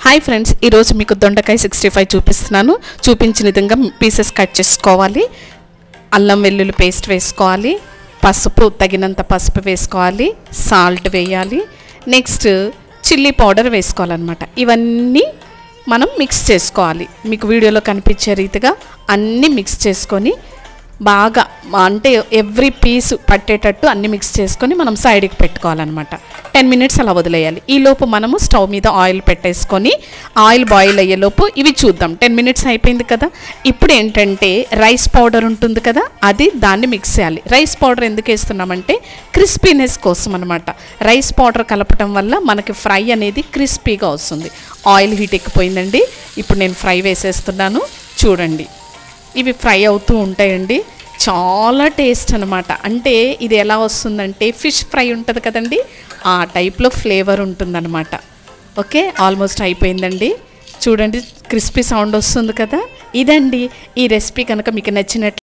Hi friends, ఈరోజు మీకు దొండకాయ 65 చూపిస్తున్నాను. చూపించిన విధంగా పీసెస్ కట్ చేసుకోవాలి. అల్లం వెల్లుల్లి పేస్ట్ వేసుకోవాలి. పసుపు తగినంత పసుపు వేసుకోవాలి. సాల్ట్ వేయాలి. నెక్స్ట్ చిల్లీ పౌడర్ వేసుకోవాలన్నమాట. ఇవన్నీ మనం మిక్స్ చేసుకోవాలి. మీకు వీడియోలో కనిపించే రీతిగా అన్నీ మిక్స్ చేసుకొని బాగా అంటే ఎవ్రీ పీస్ పట్టేటట్టు అన్ని మిక్స్ చేసుకొని మనం సైడ్కి పెట్టుకోవాలన్నమాట. 10 మినిట్స్ అలా వదిలేయాలి. ఈలోపు మనము స్టవ్ మీద ఆయిల్ పెట్టేసుకొని ఆయిల్ బాయిల్ అయ్యేలోపు ఇవి చూద్దాం. 10 మినిట్స్ అయిపోయింది కదా. ఇప్పుడు ఏంటంటే రైస్ పౌడర్ ఉంటుంది కదా, దాన్ని మిక్స్ చేయాలి. రైస్ పౌడర్ ఎందుకు వేస్తున్నామంటే క్రిస్పీనెస్ కోసం అనమాట. రైస్ పౌడర్ కలపటం వల్ల మనకి ఫ్రై అనేది క్రిస్పీగా వస్తుంది. ఆయిల్ హీట్ ఎక్కిపోయిందండి. ఇప్పుడు నేను ఫ్రై వేసేస్తున్నాను. చూడండి, ఇవి ఫ్రై అవుతూ ఉంటాయండి. చాలా టేస్ట్ అనమాట. అంటే ఇది ఎలా వస్తుందంటే ఫిష్ ఫ్రై ఉంటుంది కదండి, ఆ టైప్లో ఫ్లేవర్ ఉంటుందన్నమాట. ఓకే, ఆల్మోస్ట్ అయిపోయిందండి. చూడండి, క్రిస్పీ సౌండ్ వస్తుంది కదా. ఇదండి ఈ రెసిపీ. కనుక మీకు నచ్చినట్లు